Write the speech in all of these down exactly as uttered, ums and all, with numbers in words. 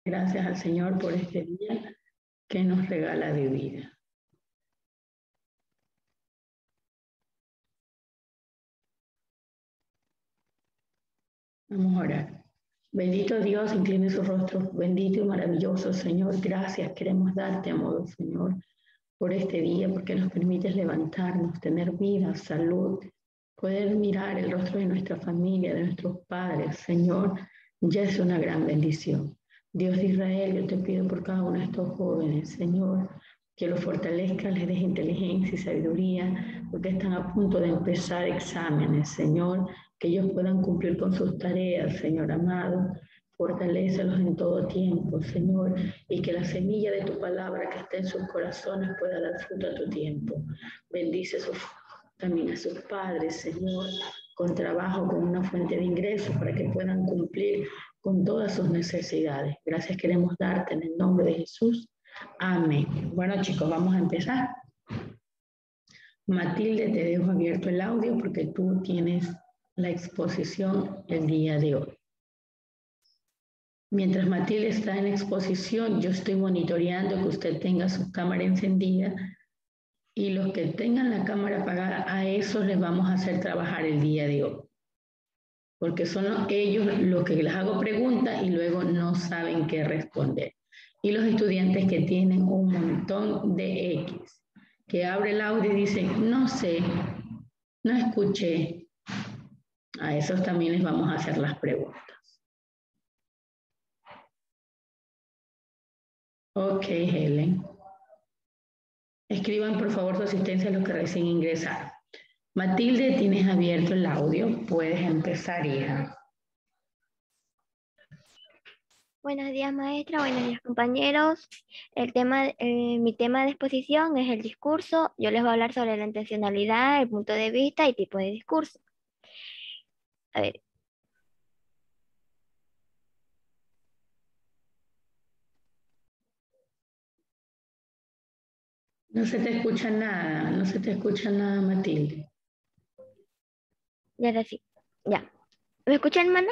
Gracias al Señor por este día que nos regala de vida. Vamos a orar. Bendito Dios, incline su rostro. Bendito y maravilloso Señor. Gracias queremos darte, amado Señor, por este día, porque nos permites levantarnos, tener vida, salud, poder mirar el rostro de nuestra familia, de nuestros padres, Señor, ya es una gran bendición. Dios de Israel, yo te pido por cada uno de estos jóvenes, Señor, que los fortalezcas, les des inteligencia y sabiduría, porque están a punto de empezar exámenes, Señor, que ellos puedan cumplir con sus tareas, Señor amado. Fortalécelos en todo tiempo, Señor, y que la semilla de tu palabra que está en sus corazones pueda dar fruto a tu tiempo. Bendice sus, también a sus padres, Señor, con trabajo, con una fuente de ingresos para que puedan cumplir con todas sus necesidades. Gracias queremos darte en el nombre de Jesús. Amén. Bueno, chicos, vamos a empezar. Matilde, te dejo abierto el audio porque tú tienes la exposición el día de hoy. Mientras Matilde está en exposición, yo estoy monitoreando que usted tenga su cámara encendida y los que tengan la cámara apagada, a esos les vamos a hacer trabajar el día de hoy. Porque son ellos los que les hago preguntas y luego no saben qué responder. Y los estudiantes que tienen un montón de X, que abre el audio y dicen, no sé, no escuché. A esos también les vamos a hacer las preguntas. Ok, Helen. Escriban por favor su asistencia a los que recién ingresaron. Matilde, tienes abierto el audio. Puedes empezar, hija. Buenos días, maestra. Buenos días, compañeros. El tema, eh, mi tema de exposición es el discurso. Yo les voy a hablar sobre la intencionalidad, el punto de vista y tipo de discurso. A ver. No se te escucha nada, no se te escucha nada, Matilde. Ya ahora sí. Ya. ¿Me escuchan, hermana?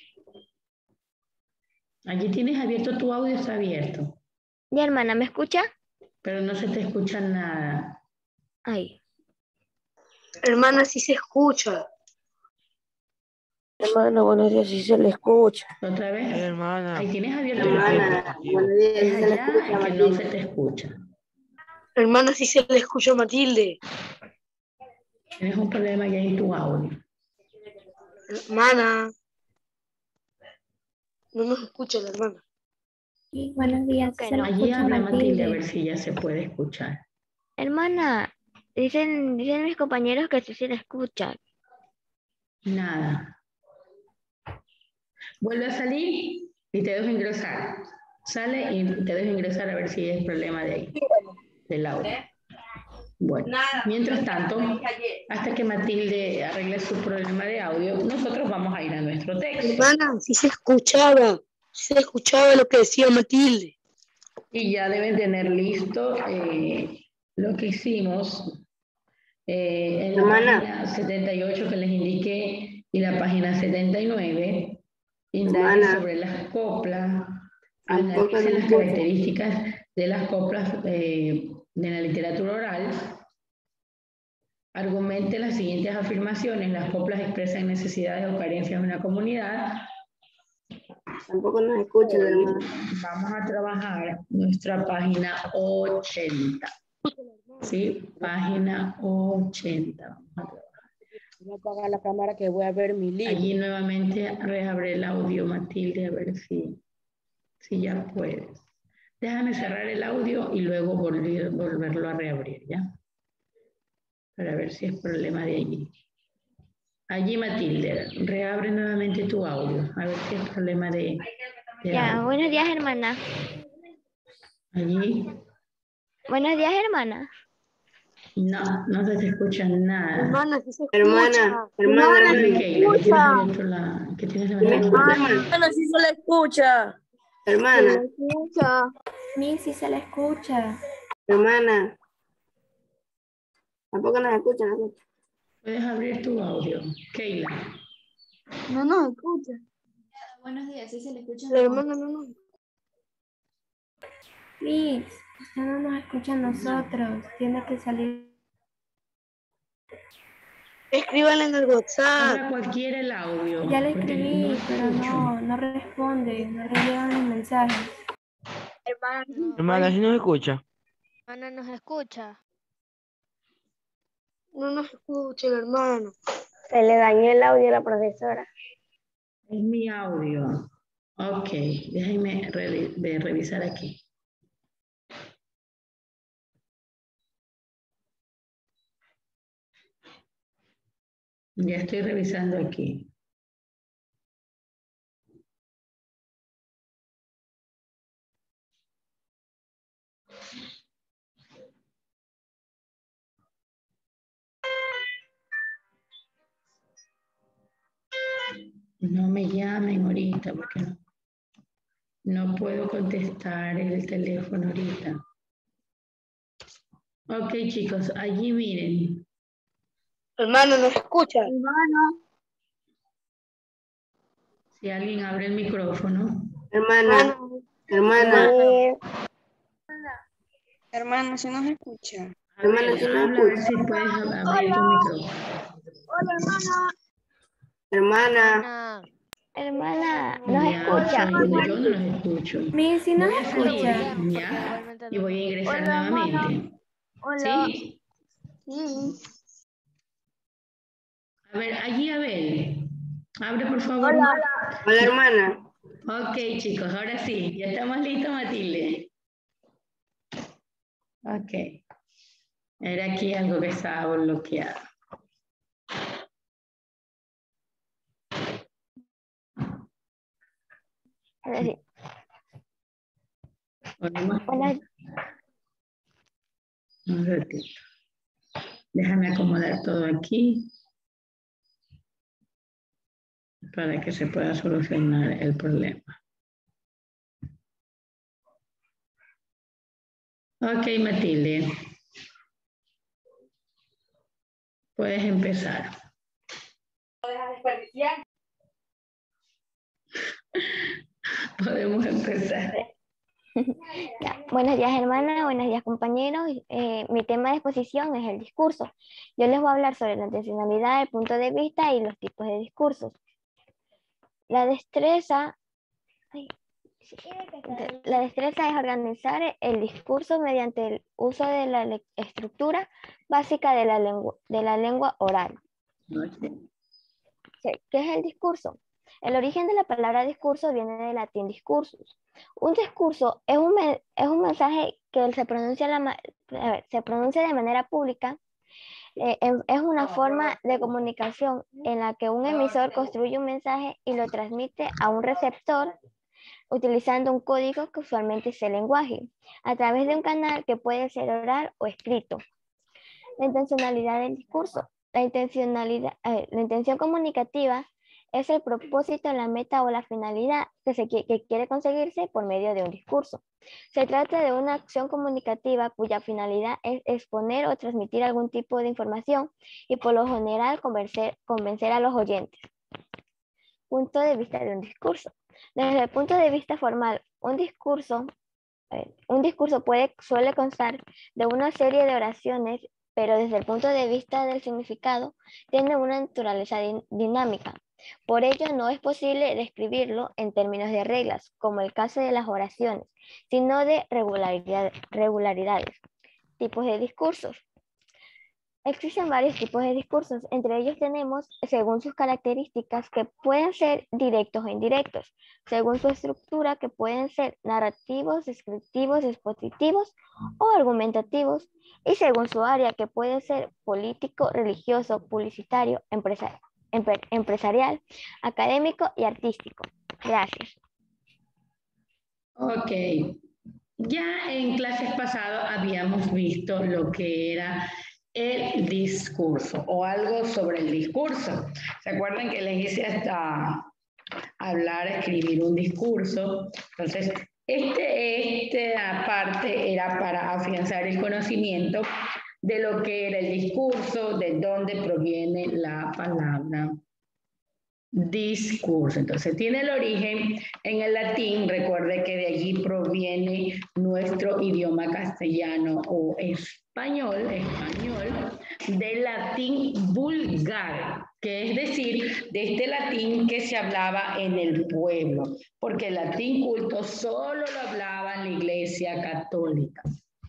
Allí tienes abierto tu audio, está abierto. Ya, hermana, ¿me escucha? Pero no se te escucha nada. Ahí. Hermana, sí se escucha. Hermana, buenos días, sí se le escucha. ¿Otra vez? Hermana. Ahí tienes abierto Hermana, el buenos días, sí es se le allá escucha, que no Matilde. se te escucha. Hermana, sí se le escucha a Matilde. Tienes un problema allá en tu audio. Hermana. No nos escucha la hermana. Sí, buenos días. Okay, no. Allí habla Matilde a ver si ya se puede escuchar. Hermana, dicen, dicen mis compañeros que sí se le escucha. Nada. Vuelve a salir y te dejo ingresar. Sale y te dejo ingresar a ver si es problema de ahí, del audio. Bueno, mientras tanto, hasta que Matilde arregle su problema de audio, nosotros vamos a ir a nuestro texto. Hermana, sí se escuchaba. Sí se escuchaba lo que decía Matilde. Y ya deben tener listo eh, lo que hicimos eh, en la Hermana. página setenta y ocho que les indiqué y la página setenta y nueve. Indaguen Hermana. sobre las coplas, Tampoco analicen nos las escucha. características de las coplas eh, de la literatura oral. Argumente las siguientes afirmaciones. Las coplas expresan necesidades o carencias de una comunidad. Tampoco nos escucha, Hoy hermana. vamos a trabajar nuestra página ochenta. ¿Sí? Página ochenta. Vamos a trabajar. Voy a apagar la cámara que voy a ver mi libro. Allí nuevamente reabre el audio, Matilde, a ver si, si ya puedes. Déjame cerrar el audio y luego volver, volverlo a reabrir, ¿ya? Para ver si es problema de allí. Allí, Matilde, reabre nuevamente tu audio, a ver si es problema de, de Ya, audio. buenos días, hermana. Allí, Buenos días, hermana. no, no se te escucha nada. Hermana, sí se escucha. Hermana, hermana, Dime, hermana. Keila, que tienes abierto la... Que tienes levantado la mano. Hermana, sí se le escucha. Hermana, Se le escucha. Sí, sí se le escucha. hermana. Tampoco nos escucha, ¿no? Puedes abrir tu audio, Keila. No nos escucha. Buenos días, ¿sí se le escucha? La hermana no nos Cris, usted no nos escucha a nosotros. Tiene que salir. Escríbanle en el WhatsApp. Abra cualquiera el audio. Ya le porque escribí, no pero escucho. no, no responde, no le llegan los mensajes. Hermano, Hermana, ¿sí nos escucha? hermano, ¿nos escucha? No nos escucha el hermano. Se le dañó el audio a la profesora. Es mi audio. Ok, déjenme re- de revisar aquí. Ya estoy revisando aquí. No me llamen ahorita porque no, no puedo contestar el teléfono ahorita. Ok, chicos, allí miren. Hermano, ¿nos escucha? Si alguien abre el micrófono. Hermana, hermana, Hermano, ¿se nos escucha? A ver, Hermana, ¿sí me habla a ver escucha? si puedes ab- abrir tu micrófono. hermana, Hermana, ¿nos Ya, escucha? soy- yo no los escucho. Mi, si nos Voy a salir, escucha. ya, y voy a ingresar nuevamente. ¿Sí? A ver, allí Abel. Abre, por favor. hola hermana. Ok, chicos, ahora sí. ¿Ya estamos listos, Matilde? Ok. Era aquí algo que estaba bloqueado. Ahora sí. Ponemos Buenas, un ratito. Déjame acomodar todo aquí para que se pueda solucionar el problema. Ok, Matilde. Puedes empezar. Podemos empezar. ya. Buenos días, hermana. Buenos días, compañeros. Eh, mi tema de exposición es el discurso. Yo les voy a hablar sobre la intencionalidad, el punto de vista y los tipos de discursos. La destreza, ay, sí. La destreza es organizar el discurso mediante el uso de la le- estructura básica de la lengua, de la lengua oral. ¿Qué qué es el discurso? El origen de la palabra discurso viene del latín discursus. Un discurso es un, me- es un mensaje que se pronuncia, la ma- a ver, se pronuncia de manera pública. Eh, em- es una forma de comunicación en la que un emisor construye un mensaje y lo transmite a un receptor utilizando un código que usualmente es el lenguaje, a través de un canal que puede ser oral o escrito. La intencionalidad del discurso. La intencionalidad, eh, la intención comunicativa es el propósito, la meta o la finalidad que, se, qui- que quiere conseguirse por medio de un discurso. Se trata de una acción comunicativa cuya finalidad es exponer o transmitir algún tipo de información y por lo general convencer, convencer a los oyentes. Punto de vista de un discurso. Desde el punto de vista formal, un discurso, eh, un discurso puede, suele constar de una serie de oraciones, pero desde el punto de vista del significado, tiene una naturaleza din- dinámica. Por ello, no es posible describirlo en términos de reglas, como el caso de las oraciones, sino de regularidad- regularidades. Tipos de discursos. Existen varios tipos de discursos, entre ellos tenemos, según sus características, que pueden ser directos o indirectos, según su estructura, que pueden ser narrativos, descriptivos, expositivos o argumentativos, y según su área, que puede ser político, religioso, publicitario, empresa- empe- empresarial, académico y artístico. Gracias. Ok. Ya en clases pasadas habíamos visto lo que era el discurso o algo sobre el discurso. ¿Se acuerdan que les hice hasta hablar, escribir un discurso? Entonces, este, esta parte era para afianzar el conocimiento de lo que era el discurso, de dónde proviene la palabra discurso. Entonces, tiene el origen en el latín. Recuerde que de allí proviene nuestro nuestro idioma castellano o español, español, del latín vulgar, que es decir, de este latín que se hablaba en el pueblo, porque el latín culto solo lo hablaba en la Iglesia Católica.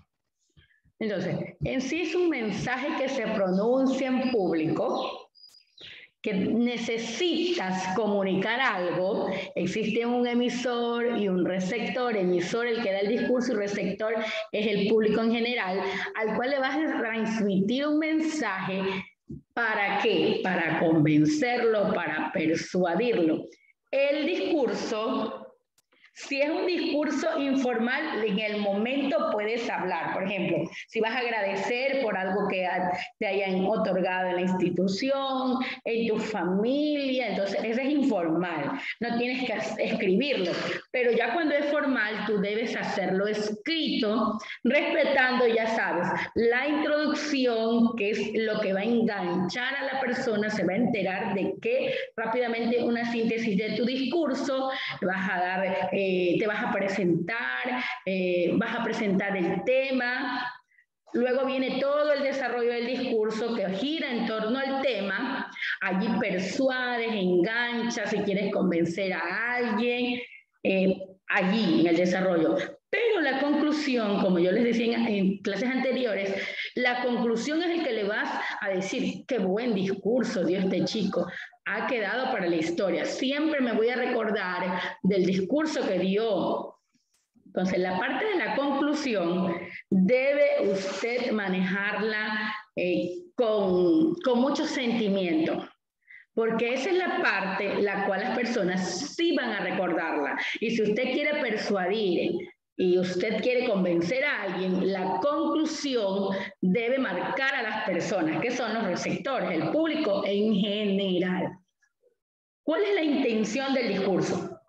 Entonces, en sí es un mensaje que se pronuncia en público, que necesitas comunicar algo. Existe un emisor y un receptor. Emisor, el que da el discurso, y receptor es el público en general, al cual le vas a transmitir un mensaje. ¿Para qué? Para convencerlo, para persuadirlo. El discurso, si es un discurso informal, en el momento puedes hablar. Por ejemplo, si vas a agradecer por algo que te hayan otorgado en la institución, en tu familia, entonces ese es informal, no tienes que escribirlo. Pero ya cuando es formal, tú debes hacerlo escrito, respetando, ya sabes, la introducción, que es lo que va a enganchar a la persona, se va a enterar de que rápidamente una síntesis de tu discurso, vas a dar... Eh, Eh, te vas a presentar, eh, vas a presentar el tema, luego viene todo el desarrollo del discurso que gira en torno al tema, allí persuades, enganchas, si quieres convencer a alguien, eh, allí en el desarrollo. Pero la conclusión, como yo les decía en, en clases anteriores, la conclusión es el que le vas a decir, qué buen discurso dio este chico, ha quedado para la historia. Siempre me voy a recordar del discurso que dio. Entonces, la parte de la conclusión debe usted manejarla eh, con, con mucho sentimiento, porque esa es la parte la cual las personas sí van a recordarla. Y si usted quiere persuadir y usted quiere convencer a alguien, la conclusión debe marcar a las personas, que son los receptores, el público en general. ¿Cuál es la intención del discurso?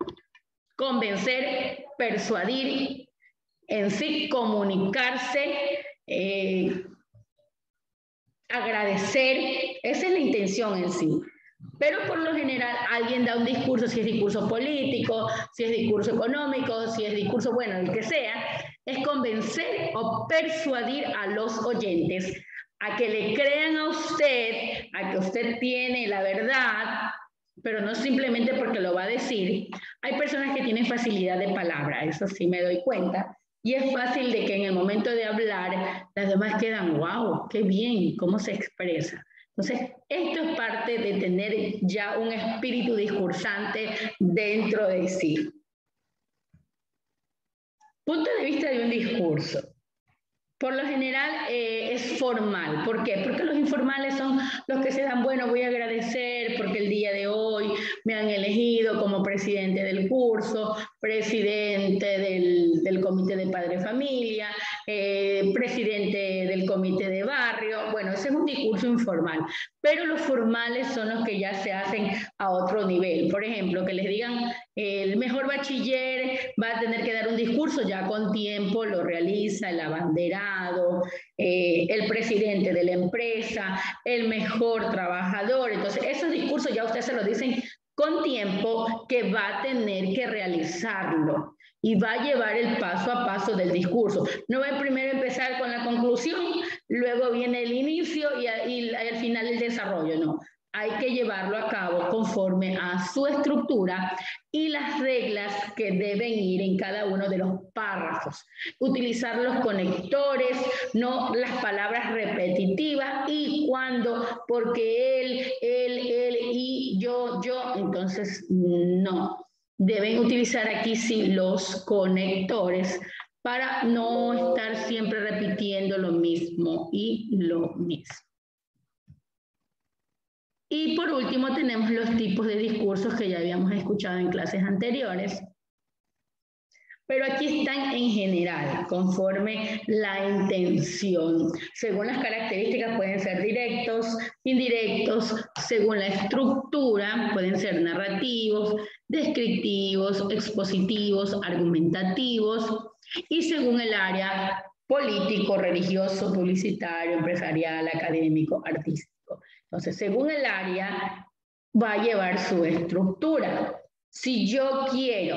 Convencer, persuadir, en sí comunicarse, eh, agradecer, esa es la intención en sí. Pero por lo general alguien da un discurso, si es discurso político, si es discurso económico, si es discurso, bueno, el que sea, es convencer o persuadir a los oyentes a que le crean a usted, a que usted tiene la verdad, pero no simplemente porque lo va a decir. Hay personas que tienen facilidad de palabra, eso sí me doy cuenta, y es fácil de que en el momento de hablar las demás quedan, wow, qué bien, cómo se expresa. Entonces, esto es parte de tener ya un espíritu discursante dentro de sí. Punto de vista de un discurso. Por lo general eh, es formal. ¿Por qué? Porque los informales son los que se dan, bueno, voy a agradecer porque el día de hoy me han elegido como presidente del curso, presidente del, del comité de padre familia, eh, presidente del comité de barrio. Bueno, ese es un discurso informal. Pero los formales son los que ya se hacen a otro nivel. Por ejemplo, que les digan, eh, el mejor bachiller va a tener que dar un discurso, ya con tiempo lo realiza el abanderado, eh, el presidente de la empresa, el mejor trabajador. Entonces, esos discursos ya ustedes se los dicen con tiempo que va a tener que realizarlo y va a llevar el paso a paso del discurso. No va a primero empezar con la conclusión, luego viene el inicio y, y al final el desarrollo, no. Hay que llevarlo a cabo conforme a su estructura y las reglas que deben ir en cada uno de los párrafos. Utilizar los conectores, no las palabras repetitivas, y cuando, porque él, él, él, y yo, yo, entonces no. Deben utilizar aquí sí los conectores para no estar siempre repitiendo lo mismo y lo mismo. Y por último tenemos los tipos de discursos que ya habíamos escuchado en clases anteriores. Pero aquí están en general, conforme la intención. Según las características pueden ser directos, indirectos, según la estructura pueden ser narrativos, descriptivos, expositivos, argumentativos, y según el área político, religioso, publicitario, empresarial, académico, artístico. Entonces, según el área, va a llevar su estructura. Si yo quiero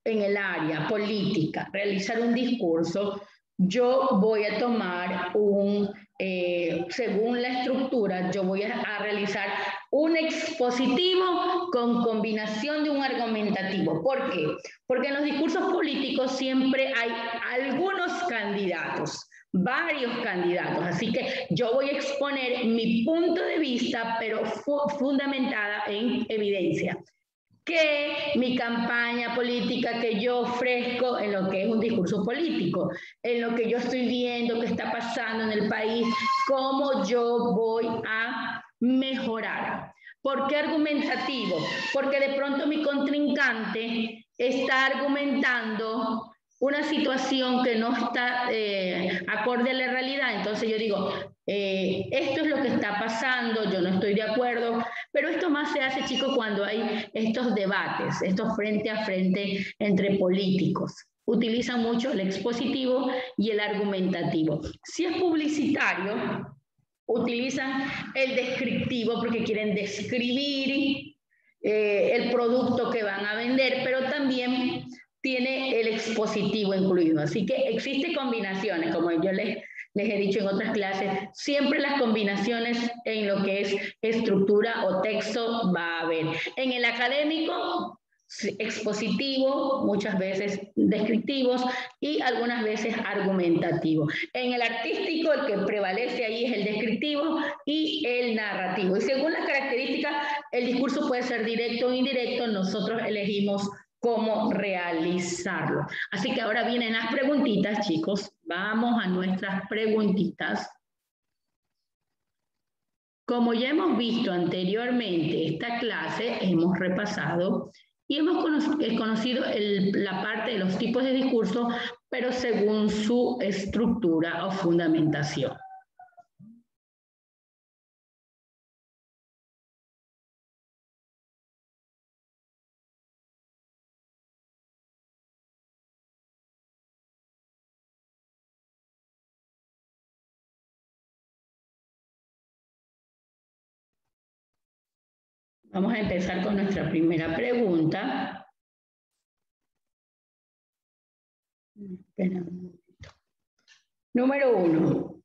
en el área política, realizar un discurso, yo voy a tomar un, eh, según la estructura, yo voy a, a realizar un expositivo con combinación de un argumentativo. ¿Por qué? Porque en los discursos políticos siempre hay algunos candidatos, varios candidatos, así que yo voy a exponer mi punto de vista, pero fu fundamentada en evidencia. Que mi campaña política que yo ofrezco en lo que es un discurso político, en lo que yo estoy viendo que está pasando en el país, cómo yo voy a mejorar. ¿Por qué argumentativo? Porque de pronto mi contrincante está argumentando una situación que no está eh, acorde a la realidad. Entonces yo digo, eh, esto es lo que está pasando, yo no estoy de acuerdo, pero esto más se hace, chicos, cuando hay estos debates, estos frente a frente entre políticos. Utilizan mucho el expositivo y el argumentativo. Si es publicitario, utilizan el descriptivo porque quieren describir eh, el producto que van a vender, pero también tiene el expositivo incluido. Así que existen combinaciones, como yo les, les he dicho en otras clases, siempre las combinaciones en lo que es estructura o texto va a haber. En el académico, expositivo, muchas veces descriptivos y algunas veces argumentativo. En el artístico, el que prevalece ahí es el descriptivo y el narrativo. Y según las características, el discurso puede ser directo o indirecto, nosotros elegimos cómo realizarlo. Así que ahora vienen las preguntitas, chicos. Vamos a nuestras preguntitas. Como ya hemos visto anteriormente esta clase, hemos repasado y hemos conocido el, la parte de los tipos de discurso, pero según su estructura o fundamentación. Vamos a empezar con nuestra primera pregunta. Espera un momento. Número uno.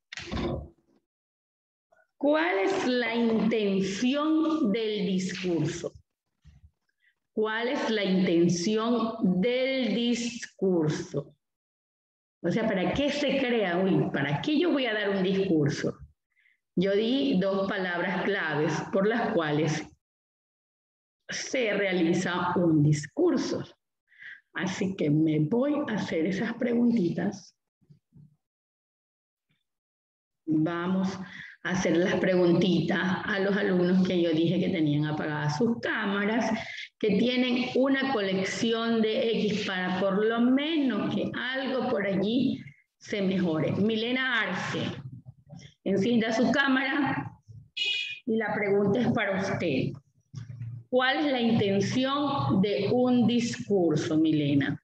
¿Cuál es la intención del discurso? ¿Cuál es la intención del discurso? O sea, ¿para qué se crea? Uy, ¿para qué yo voy a dar un discurso? Yo di dos palabras claves por las cuales se realiza un discurso. Así que me voy a hacer esas preguntitas. Vamos a hacer las preguntitas a los alumnos que yo dije que tenían apagadas sus cámaras, que tienen una colección de X para por lo menos que algo por allí se mejore. Milena Arce, encienda su cámara y la pregunta es para usted. ¿Cuál es la intención de un discurso, Milena?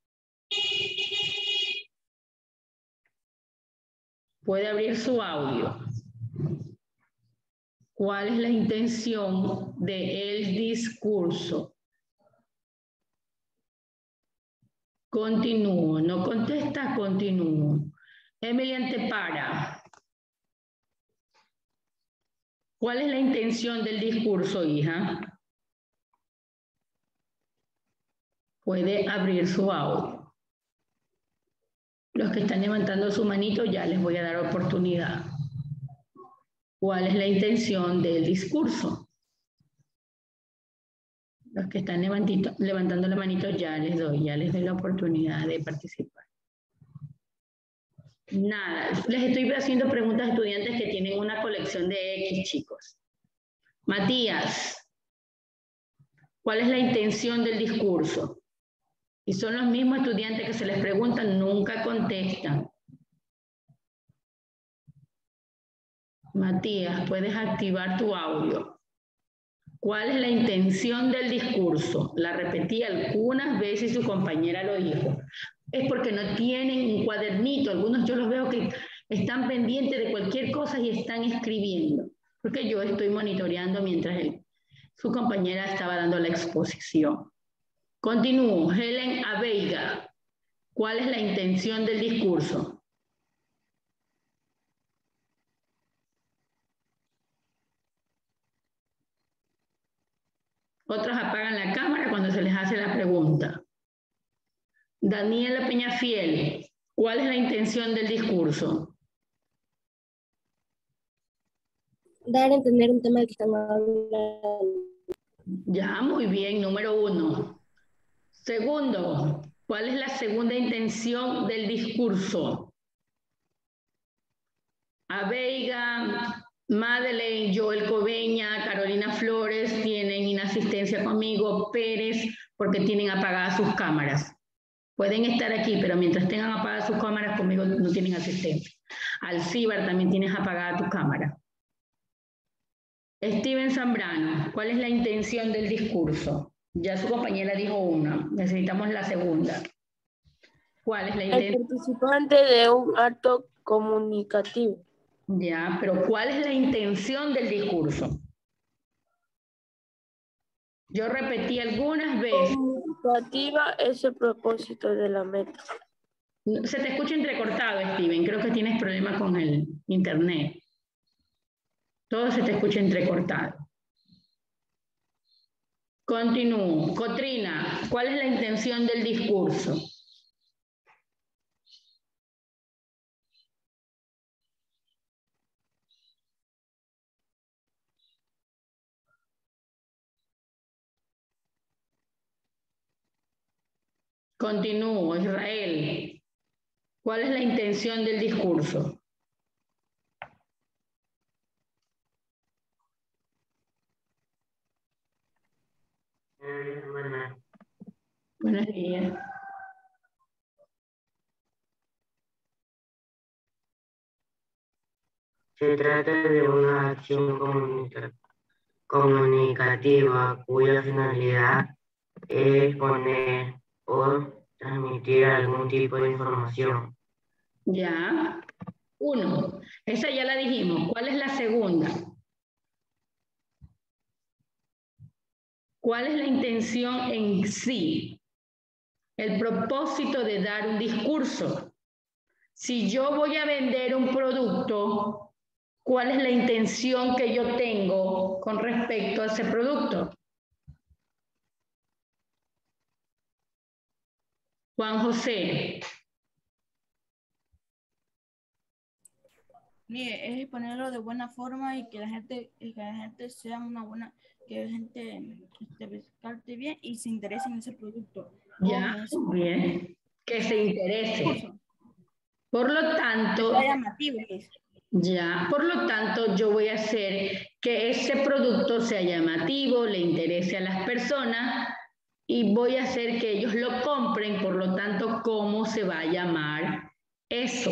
Puede abrir su audio. ¿Cuál es la intención del discurso? Continúo. No contesta, continúo. Emily Antepara. ¿Cuál es la intención del discurso, hija? Puede abrir su audio. Los que están levantando su manito ya les voy a dar oportunidad. ¿Cuál es la intención del discurso? Los que están levantito, levantando la manito ya les doy, ya les doy la oportunidad de participar. Nada, les estoy haciendo preguntas a estudiantes que tienen una colección de X, chicos. Matías, ¿cuál es la intención del discurso? Y son los mismos estudiantes que se les preguntan, nunca contestan. Matías, puedes activar tu audio. ¿Cuál es la intención del discurso? La repetí algunas veces y su compañera lo dijo. Es porque no tienen un cuadernito. Algunos yo los veo que están pendientes de cualquier cosa y están escribiendo. Porque yo estoy monitoreando mientras él, su compañera estaba dando la exposición. Continúo. Helen Aveiga. ¿Cuál es la intención del discurso? Otros apagan la cámara cuando se les hace la pregunta. Daniela Peñafiel, ¿cuál es la intención del discurso? Dar a entender un tema del que están hablando. Ya, muy bien, número uno. Segundo, ¿cuál es la segunda intención del discurso? Aveiga, Madeleine, Joel Coveña, Carolina Flores tienen inasistencia conmigo, Pérez, porque tienen apagadas sus cámaras. Pueden estar aquí, pero mientras tengan apagadas sus cámaras, conmigo no tienen asistencia. Alcíbar, también tienes apagada tu cámara. Steven Zambrano, ¿cuál es la intención del discurso? Ya su compañera dijo una, necesitamos la segunda. ¿Cuál es la intención? El participante de un acto comunicativo. Ya, pero ¿cuál es la intención del discurso? Yo repetí algunas veces. Comunicativa es el propósito de la meta. Se te escucha entrecortado, Steven. Creo que tienes problemas con el internet. Todo se te escucha entrecortado. Continúo. Cotrina, ¿cuál es la intención del discurso? Continúo. Israel, ¿cuál es la intención del discurso? Buenas. Buenos días. Se trata de una acción comunica- comunicativa cuya finalidad es exponer o transmitir algún tipo de información. Ya. Uno. Esa ya la dijimos. ¿Cuál es la segunda? ¿Cuál es la intención en sí? El propósito de dar un discurso. Si yo voy a vender un producto, ¿cuál es la intención que yo tengo con respecto a ese producto? Juan José. Mire, es exponerlo de buena forma y que la gente, y que la gente sea una buena, que la gente este, capte bien y se interese en ese producto. Ya, bien. Que se interese. Por lo tanto, sea llamativo, pues. ya, por lo tanto, yo voy a hacer que ese producto sea llamativo, le interese a las personas y voy a hacer que ellos lo compren. Por lo tanto, ¿cómo se va a llamar eso?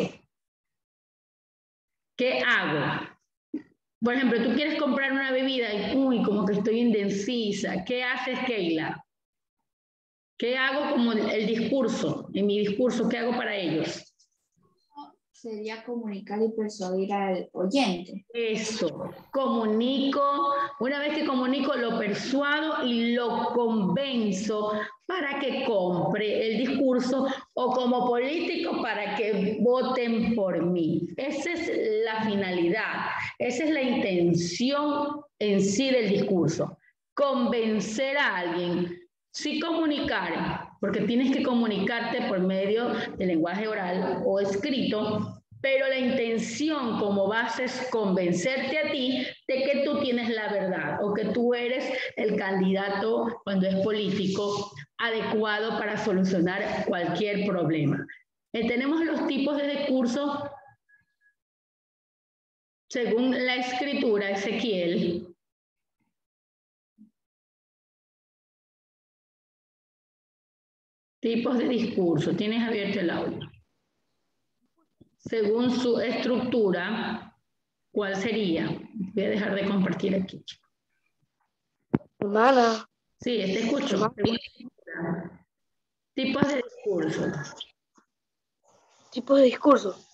¿Qué hago? Por ejemplo, tú quieres comprar una bebida y, uy, como que estoy indecisa. ¿Qué haces, Keila? ¿Qué hago como el, el discurso? En mi discurso, ¿qué hago para ellos? Sería comunicar y persuadir al oyente. Eso, comunico, una vez que comunico lo persuado y lo convenzo para que compre el discurso o como político para que voten por mí. Esa es la finalidad, esa es la intención en sí del discurso, convencer a alguien. Sí comunicar, porque tienes que comunicarte por medio del lenguaje oral o escrito, pero la intención como base es convencerte a ti de que tú tienes la verdad o que tú eres el candidato, cuando es político, adecuado para solucionar cualquier problema. Eh, tenemos los tipos de discursos según la escritura, Ezequiel. Tipos de discurso. Tienes abierto el audio. Según su estructura, ¿cuál sería? Voy a dejar de compartir aquí. Hermana. Sí, te escucho. Tipos de discurso. Tipos de discurso.